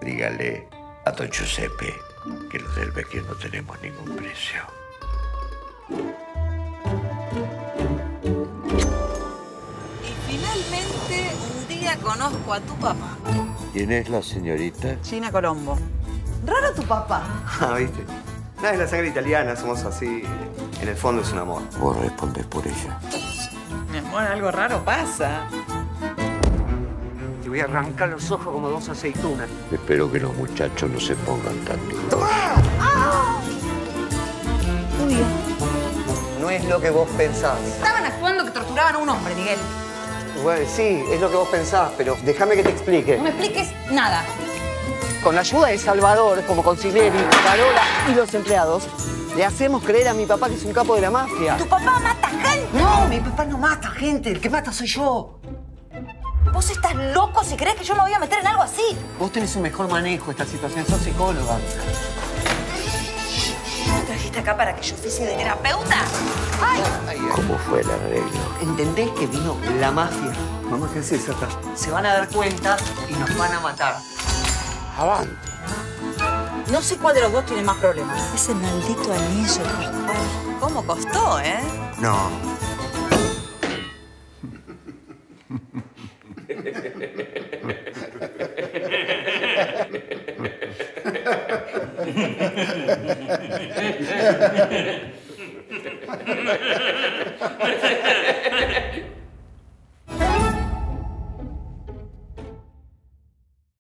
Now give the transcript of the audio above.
Dígale a don Giuseppe que los del Vecchio no tenemos ningún precio. Y finalmente un día conozco a tu papá. ¿Quién es la señorita? Gina Colombo. Raro tu papá. Ah, ¿viste? Nada, es la sangre italiana, somos así. En el fondo es un amor. Vos respondés por ella. Mi amor, algo raro pasa. Te voy a arrancar los ojos como dos aceitunas. Espero que los muchachos no se pongan tan duros. No es lo que vos pensás. Estaban actuando que torturaban a un hombre, Miguel. Bueno, sí, es lo que vos pensás, pero déjame que te explique. No me expliques nada. Con la ayuda de Salvador, como Consiglieri, Carola y los empleados, le hacemos creer a mi papá que es un capo de la mafia. ¿Tu papá mata gente? No, mi papá no mata gente. El que mata soy yo. ¿Vos estás loco si crees que yo me voy a meter en algo así? Vos tenés un mejor manejo de esta situación. Sos psicóloga. ¿Me trajiste acá para que yo fuese de terapeuta? ¡Ay! ¿Cómo fue el arreglo? ¿Entendés que vino la mafia? Mamá, ¿qué haces acá? Se van a dar cuenta y nos van a matar. Avante. No sé cuál de los dos tiene más problemas. Ese maldito anillo. ¿Cómo costó, eh? No.